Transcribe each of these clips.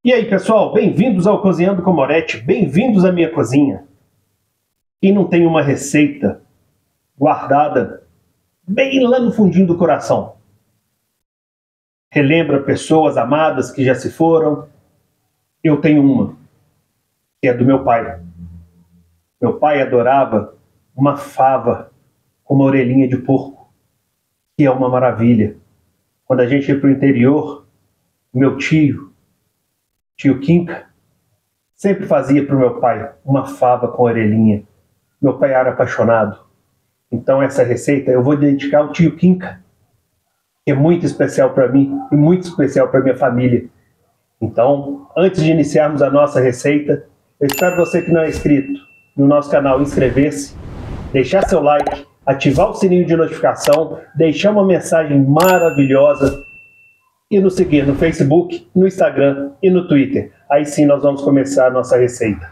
E aí, pessoal, bem-vindos ao Cozinhando com Moretti, bem-vindos à minha cozinha. Quem não tem uma receita guardada bem lá no fundinho do coração? Relembra pessoas amadas que já se foram? Eu tenho uma, que é do meu pai. Meu pai adorava uma fava com uma orelhinha de porco, que é uma maravilha. Quando a gente ia para o interior, meu tio Quinca, sempre fazia para o meu pai uma fava com orelhinha. Meu pai era apaixonado. Então essa receita eu vou dedicar ao tio Quinca, que é muito especial para mim e muito especial para minha família. Então, antes de iniciarmos a nossa receita, eu espero você que não é inscrito no nosso canal inscrever-se, deixar seu like, ativar o sininho de notificação, deixar uma mensagem maravilhosa e nos seguir no Facebook, no Instagram e no Twitter. Aí sim nós vamos começar a nossa receita.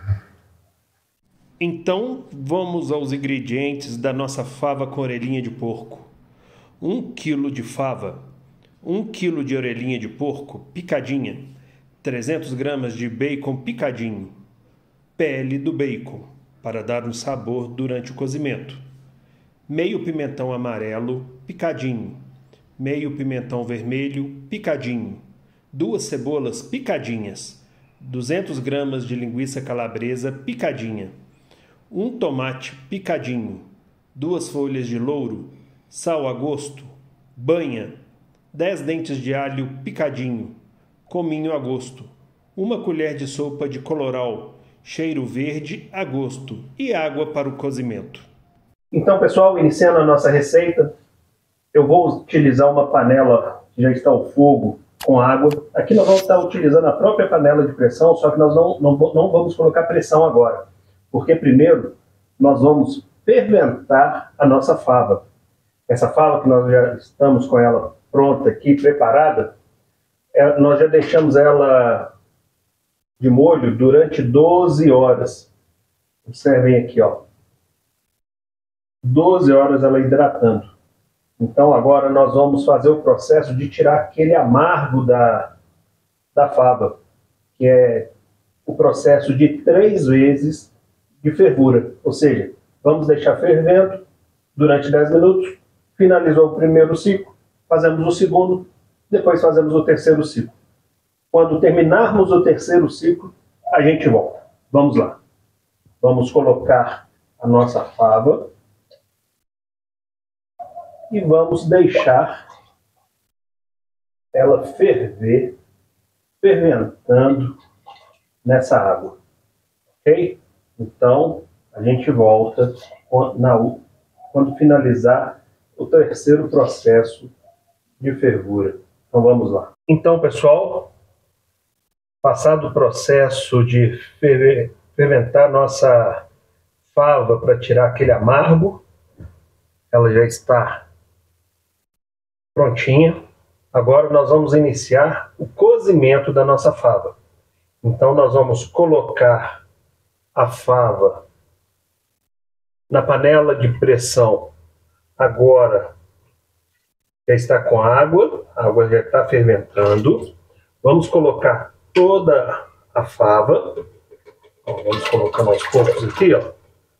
Então vamos aos ingredientes da nossa fava com orelhinha de porco. 1 kg de fava, 1 kg de orelhinha de porco picadinha, 300 gramas de bacon picadinho, pele do bacon para dar um sabor durante o cozimento, meio pimentão amarelo picadinho, meio pimentão vermelho picadinho, 2 cebolas picadinhas, 200 gramas de linguiça calabresa picadinha, 1 tomate picadinho, 2 folhas de louro, sal a gosto, banha, 10 dentes de alho picadinho, cominho a gosto, 1 colher de sopa de colorau, cheiro verde a gosto e água para o cozimento. Então, pessoal, iniciando a nossa receita, eu vou utilizar uma panela que já está ao fogo com água. Aqui nós vamos estar utilizando a própria panela de pressão, só que nós não vamos colocar pressão agora, porque primeiro nós vamos ferventar a nossa fava. Essa fava que nós já estamos com ela pronta aqui, preparada, nós já deixamos ela de molho durante 12 horas. Observem aqui, ó. 12 horas ela hidratando. Então agora nós vamos fazer o processo de tirar aquele amargo da fava, que é o processo de 3 vezes de fervura. Ou seja, vamos deixar fervendo durante 10 minutos, finalizou o primeiro ciclo, fazemos o segundo, depois fazemos o terceiro ciclo. Quando terminarmos o terceiro ciclo, a gente volta. Vamos lá. Vamos colocar a nossa fava e vamos deixar ela ferver, ferventando nessa água, ok? Então, a gente volta quando finalizar o terceiro processo de fervura. Então, vamos lá. Então, pessoal, passado o processo de ferventar nossa fava para tirar aquele amargo, ela já está prontinha. Agora nós vamos iniciar o cozimento da nossa fava. Então nós vamos colocar a fava na panela de pressão. Agora já está com água, a água já está fermentando. Vamos colocar toda a fava. Vamos colocar aos poucos aqui, ó.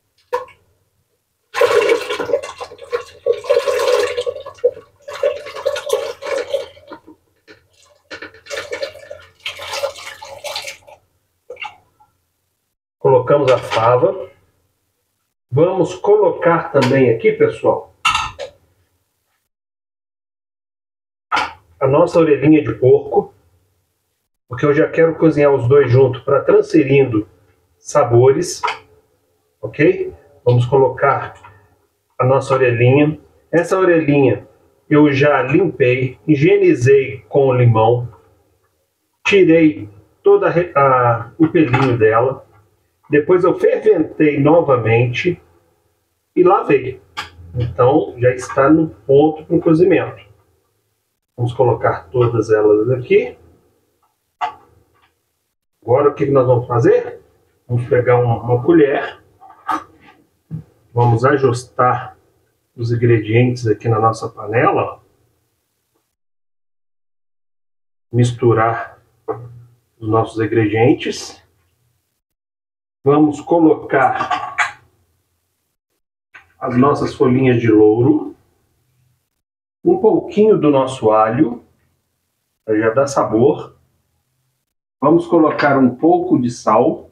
Colocamos a fava. Vamos colocar também aqui, pessoal, a nossa orelhinha de porco, porque eu já quero cozinhar os dois juntos para transferindo sabores, ok? Vamos colocar a nossa orelhinha. Essa orelhinha eu já limpei, higienizei com limão, tirei todo o pelinho dela. Depois eu ferventei novamente e lavei. Então já está no ponto para o cozimento. Vamos colocar todas elas aqui. Agora o que nós vamos fazer? Vamos pegar uma colher. Vamos ajustar os ingredientes aqui na nossa panela. Misturar os nossos ingredientes. Vamos colocar as nossas folhinhas de louro, um pouquinho do nosso alho, para já dar sabor. Vamos colocar um pouco de sal.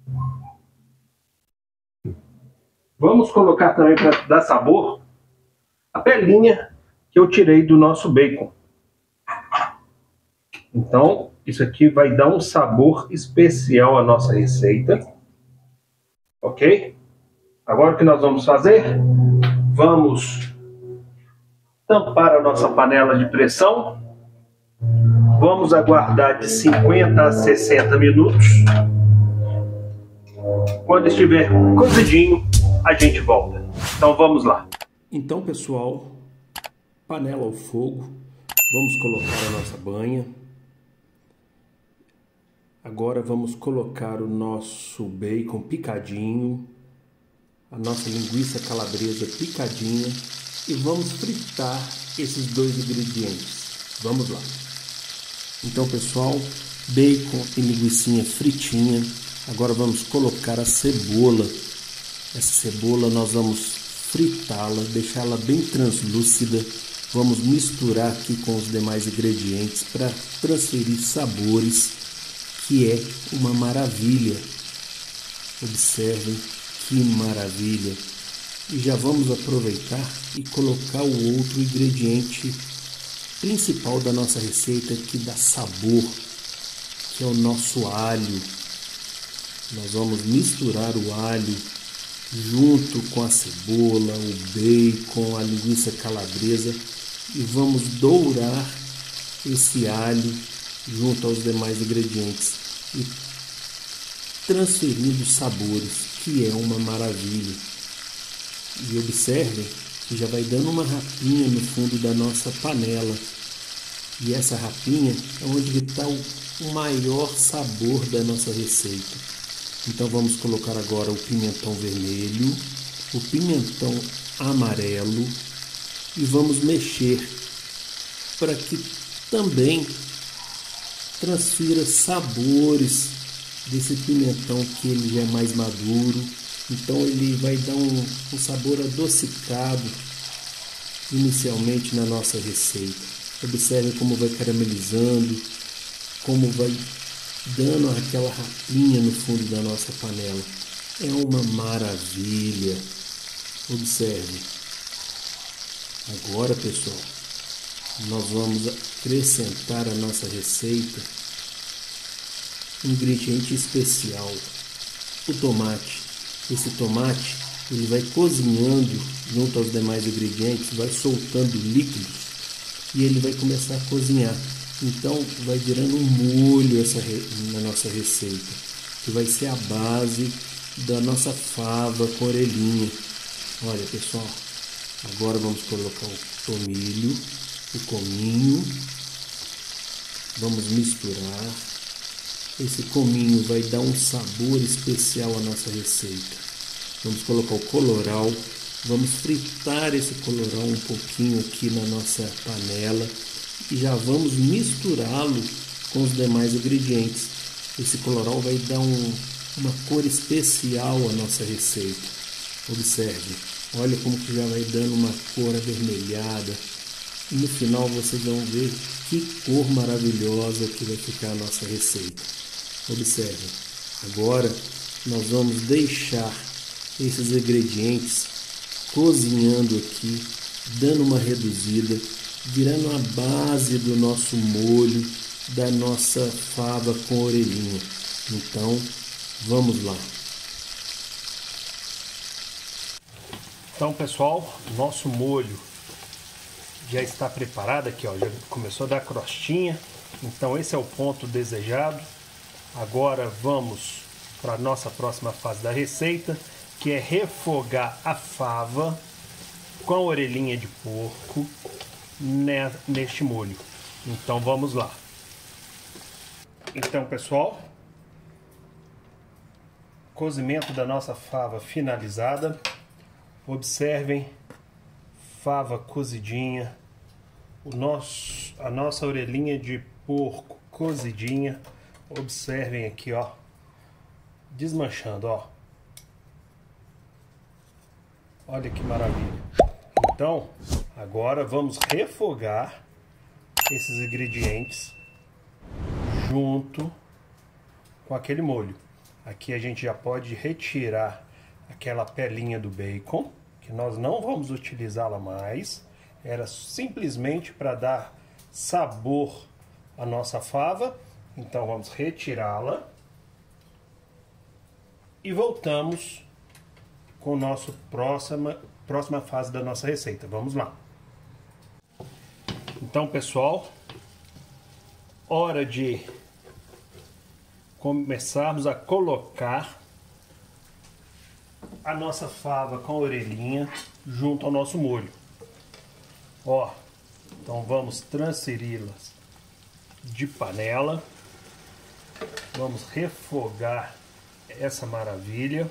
Vamos colocar também, para dar sabor, a pelinha que eu tirei do nosso bacon. Então, isso aqui vai dar um sabor especial à nossa receita. Ok? Agora o que nós vamos fazer? Vamos tampar a nossa panela de pressão. Vamos aguardar de 50 a 60 minutos. Quando estiver cozidinho, a gente volta. Então vamos lá. Então, pessoal, panela ao fogo. Vamos colocar a nossa banha. Agora vamos colocar o nosso bacon picadinho, a nossa linguiça calabresa picadinha e vamos fritar esses dois ingredientes. Vamos lá. Então, pessoal, bacon e linguicinha fritinha. Agora vamos colocar a cebola. Essa cebola nós vamos fritá-la, deixá-la bem translúcida. Vamos misturar aqui com os demais ingredientes para transferir sabores, que é uma maravilha. Observem que maravilha. E já vamos aproveitar e colocar o outro ingrediente principal da nossa receita, que dá sabor, que é o nosso alho. Nós vamos misturar o alho junto com a cebola, o bacon, a linguiça calabresa e vamos dourar esse alho junto aos demais ingredientes e transferindo sabores, que é uma maravilha. E observem que já vai dando uma rapinha no fundo da nossa panela, e essa rapinha é onde está o maior sabor da nossa receita. Então vamos colocar agora o pimentão vermelho, o pimentão amarelo e vamos mexer para que também transfira sabores desse pimentão, que ele já é mais maduro. Então ele vai dar um sabor adocicado inicialmente na nossa receita. Observe como vai caramelizando, como vai dando aquela rapinha no fundo da nossa panela. É uma maravilha. Observe. Agora, pessoal, nós vamos acrescentar à nossa receita um ingrediente especial, o tomate. Esse tomate ele vai cozinhando junto aos demais ingredientes, vai soltando líquidos e ele vai começar a cozinhar. Então vai virando um molho na nossa receita, que vai ser a base da nossa fava com orelhinha. Olha, pessoal, agora vamos colocar o tomilho, o cominho, vamos misturar. Esse cominho vai dar um sabor especial à nossa receita. Vamos colocar o colorau, vamos fritar esse colorau um pouquinho aqui na nossa panela e já vamos misturá-lo com os demais ingredientes. Esse colorau vai dar uma cor especial à nossa receita. Observe, olha como que já vai dando uma cor avermelhada. E no final vocês vão ver que cor maravilhosa que vai ficar a nossa receita. Observe, agora nós vamos deixar esses ingredientes cozinhando aqui, dando uma reduzida, virando a base do nosso molho, da nossa fava com orelhinha. Então, vamos lá. Então, pessoal, nosso molho já está preparado aqui, ó, já começou a dar crostinha. Então, esse é o ponto desejado. Agora vamos para a nossa próxima fase da receita, que é refogar a fava com a orelhinha de porco neste molho. Então vamos lá. Então, pessoal, cozimento da nossa fava finalizada. Observem, fava cozidinha, a nossa orelhinha de porco cozidinha. Observem aqui, ó, desmanchando, ó. Olha que maravilha. Então, agora vamos refogar esses ingredientes junto com aquele molho. Aqui a gente já pode retirar aquela pelinha do bacon, que nós não vamos utilizá-la mais. Era simplesmente para dar sabor à nossa fava. Então vamos retirá-la e voltamos com a nossa próxima fase da nossa receita. Vamos lá. Então, pessoal, hora de começarmos a colocar a nossa fava com a orelhinha junto ao nosso molho. Ó, então vamos transferi-las de panela. Vamos refogar essa maravilha.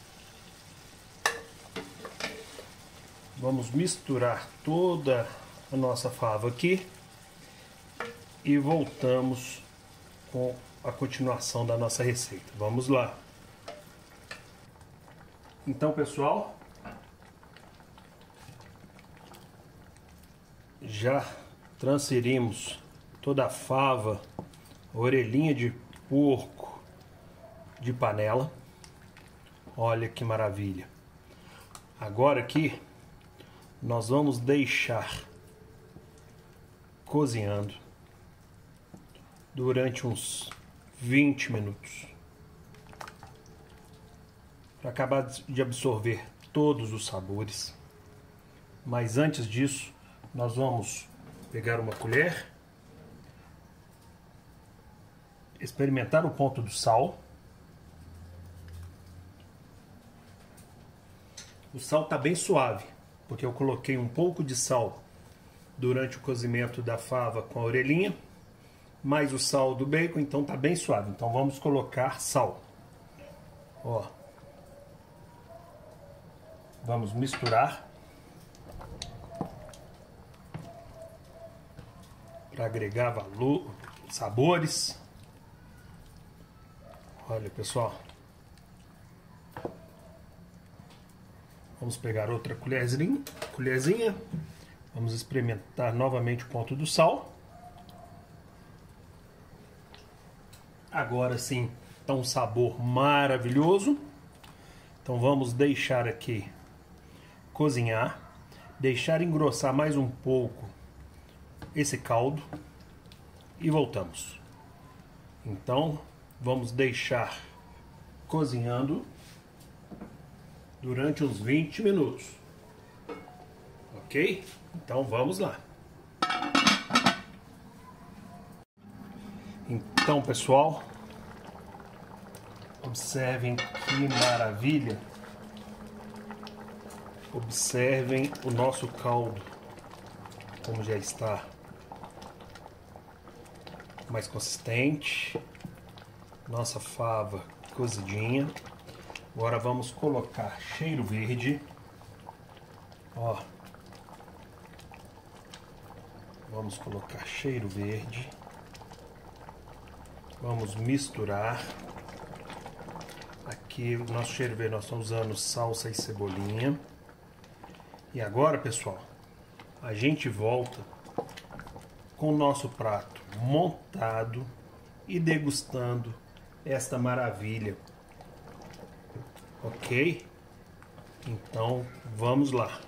Vamos misturar toda a nossa fava aqui e voltamos com a continuação da nossa receita. Vamos lá. Então, pessoal, já transferimos toda a fava, a orelhinha de porco de panela. Olha que maravilha. Agora aqui nós vamos deixar cozinhando durante uns 20 minutos para acabar de absorver todos os sabores. Mas antes disso, nós vamos pegar uma colher, experimentar o ponto do sal. O sal está bem suave, porque eu coloquei um pouco de sal durante o cozimento da fava com a orelhinha, mais o sal do bacon, então está bem suave. Então vamos colocar sal. Ó, vamos misturar para agregar valor, sabores. Olha, pessoal. Vamos pegar outra colherzinha. Vamos experimentar novamente o ponto do sal. Agora sim, está um sabor maravilhoso. Então vamos deixar aqui cozinhar, deixar engrossar mais um pouco esse caldo e voltamos. Então vamos deixar cozinhando durante uns 20 minutos. Ok? Então vamos lá. Então, pessoal, observem que maravilha. Observem o nosso caldo, como já está mais consistente. Nossa fava cozidinha. Agora vamos colocar cheiro verde. Ó. Vamos colocar cheiro verde. Vamos misturar. Aqui o nosso cheiro verde, nós estamos usando salsa e cebolinha. E agora, pessoal, a gente volta com o nosso prato montado e degustando esta maravilha. Ok? Então, vamos lá.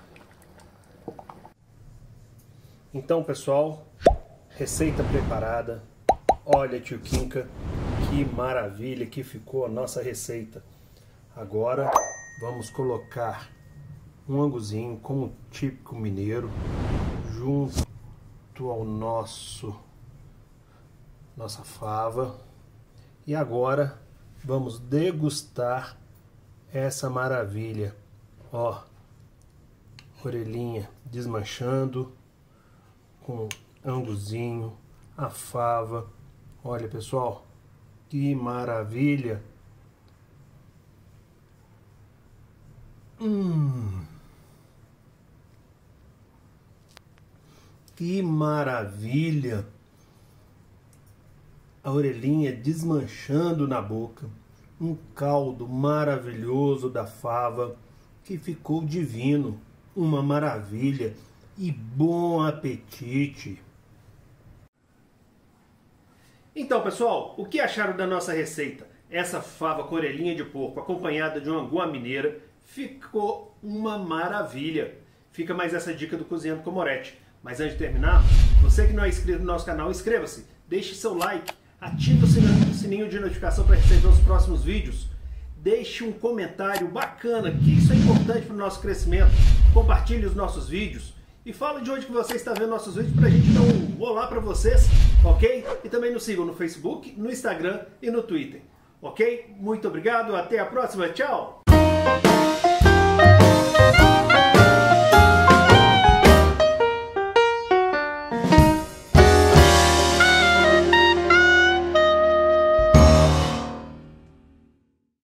Então, pessoal, receita preparada. Olha, tio Kinka, que maravilha que ficou a nossa receita. Agora, vamos colocar um anguzinho como típico mineiro junto ao nossa fava. E agora, vamos degustar essa maravilha. Ó, orelhinha desmanchando com anguzinho, a fava. Olha, pessoal, que maravilha. Que maravilha. a orelhinha desmanchando na boca, um caldo maravilhoso da fava que ficou divino, uma maravilha e bom apetite! Então, pessoal, o que acharam da nossa receita? Essa fava com orelhinha de porco acompanhada de uma angoa mineira ficou uma maravilha. Fica mais essa dica do Cozinhando com Moretti. Mas antes de terminar, você que não é inscrito no nosso canal, inscreva-se, deixe seu like, ative o sininho de notificação para receber os próximos vídeos. Deixe um comentário bacana, que isso é importante para o nosso crescimento. Compartilhe os nossos vídeos e fala de onde que você está vendo nossos vídeos para a gente dar um olá para vocês, ok? E também nos sigam no Facebook, no Instagram e no Twitter, ok? Muito obrigado, até a próxima, tchau!